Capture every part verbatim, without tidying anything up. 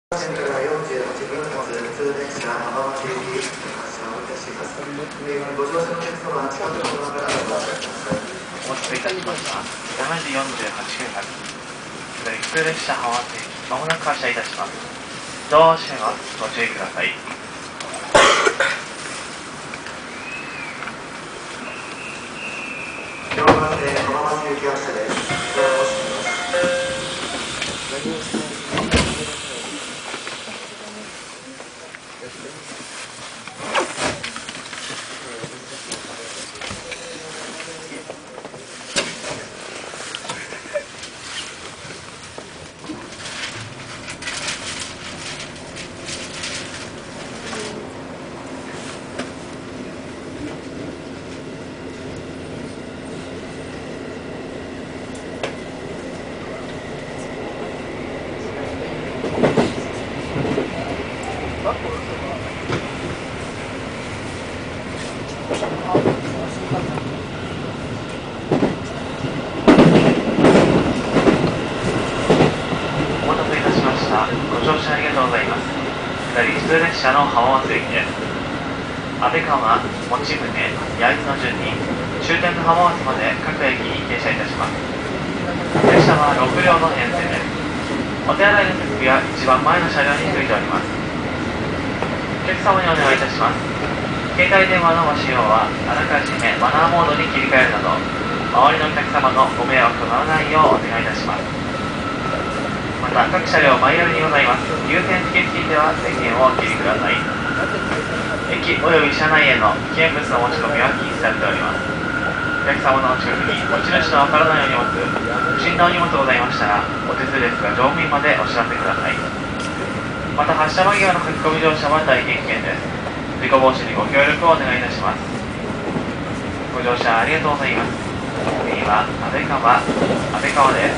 線からよんじゅうはちふん発普通電車浜松行き発車をいたします。ご乗車のお客様は近くのドアからお待ちください。 お待たせいたしました。しちじよんじゅうはっぷん発普通列車浜松駅まもなく発車いたします。ドアを閉めます。ご注意ください。 京阪線浜松行き発車です。ドアを閉めます。 普通列車の浜松駅です。安倍川、用宗、焼津の順に終点の浜松まで各駅に停車いたします。列車はろく両の編成です。お手洗いの設備は一番前の車両についております。お客様にお願いいたします。携帯電話のご使用はあらかじめマナーモードに切り替えるなど、周りのお客様のご迷惑とならないようお願いいたします。また各車両マイヤルにございます優先席については電源をお切りください。駅および車内への危険物の持ち込みは禁止されております。お客様のお近くに持ち主のわからないお荷物、不審なお荷物ございましたらお手数ですが乗務員までお知らせください。また発車間際の書き込み乗車は大変危険です。事故防止にご協力をお願いいたします。ご乗車ありがとうございます。次は安倍川安倍川です。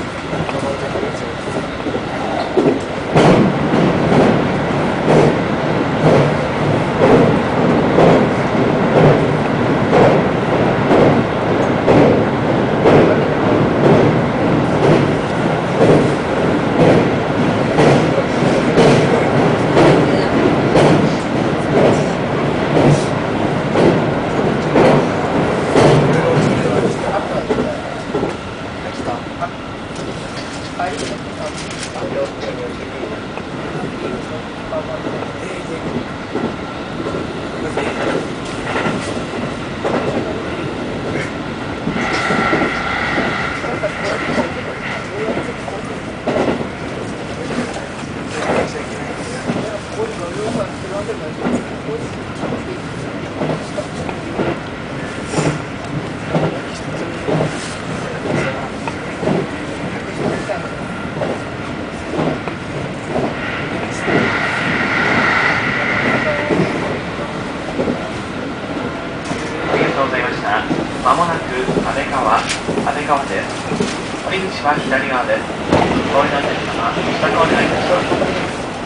まもなく安倍川、安倍川です。降り口は左側です。お降りのお客様、支度お願いいたします。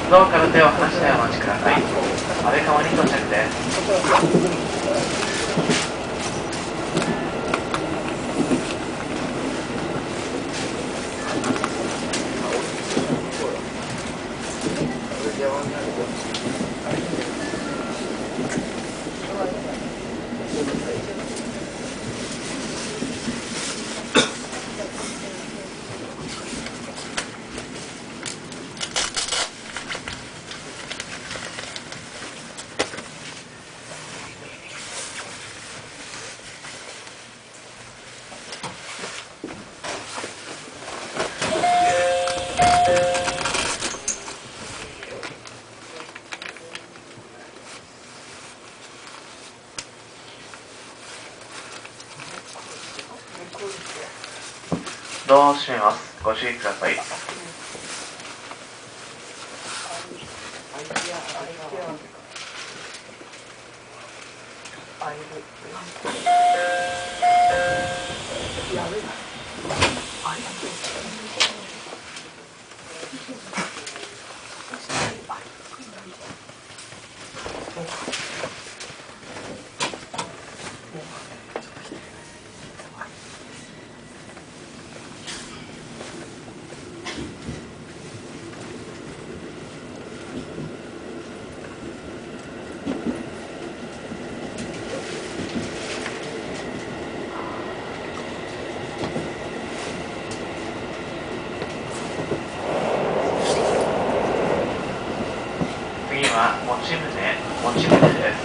ドアから手を離してお待ちください。安倍川に到着です。ドアを閉めます。ご注意ください。 次は持ち胸、持ち胸です。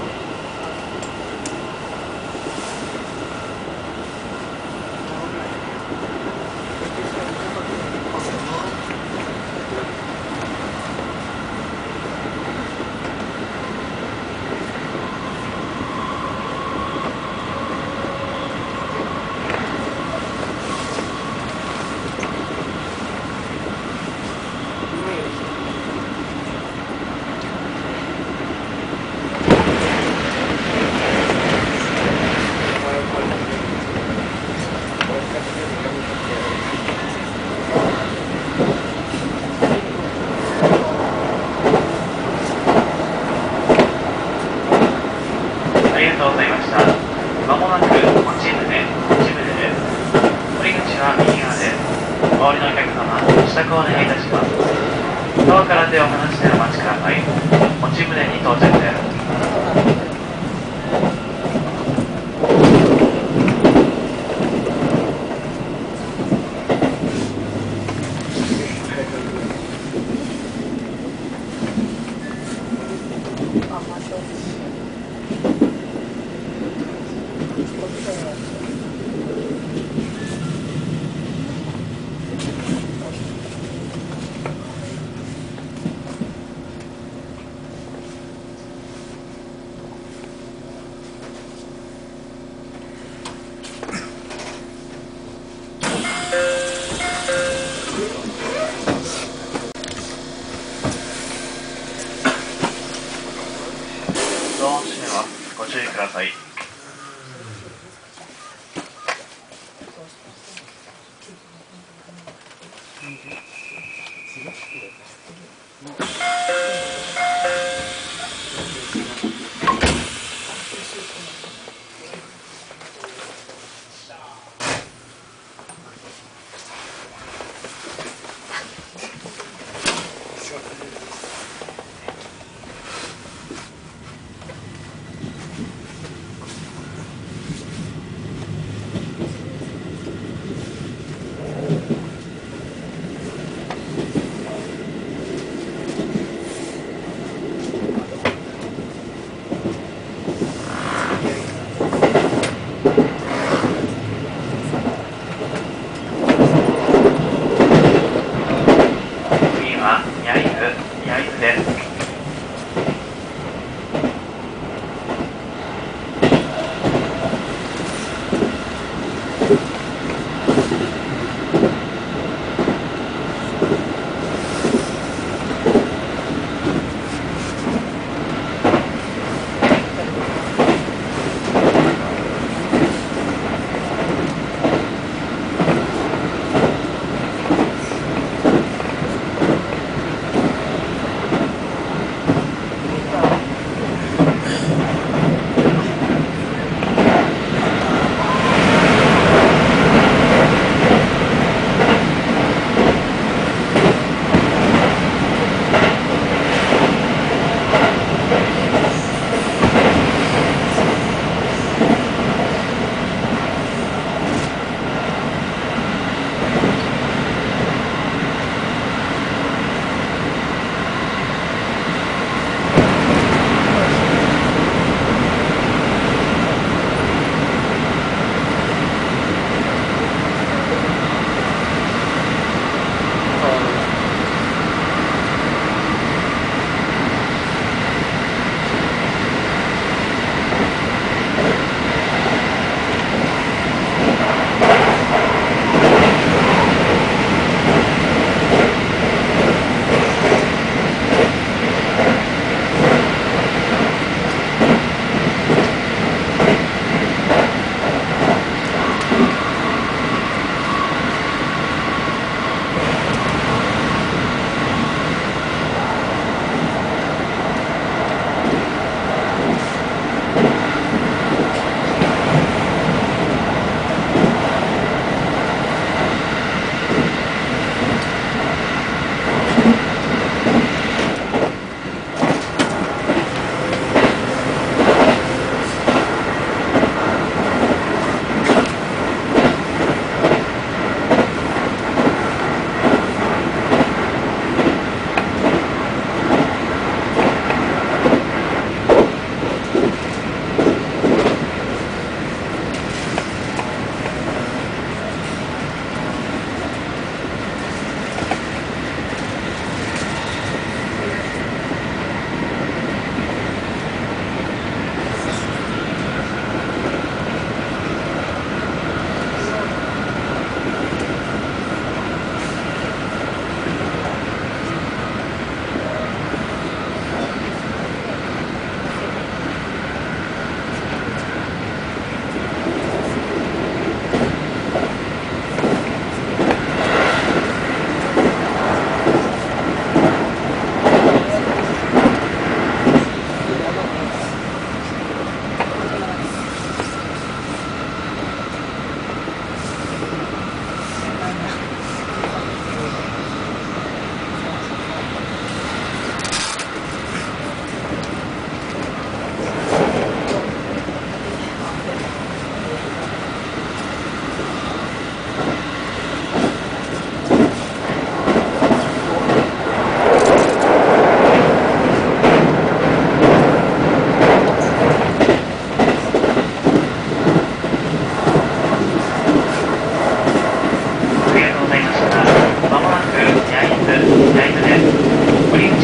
ありがとうございました。まもなく持ち胸、持ち胸です。降り口は右側です。お降りのお客様、支度をお願いいたします。ドアから手を離してお待ちください。持ち胸に到着です。ドアを閉めます。ご注意ください。次は焼津、焼津です。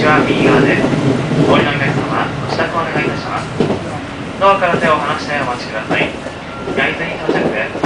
は右側です。お降りのお客様、ご支度お願いいたします。ドアから手を離してお待ちください。焼津に到着です。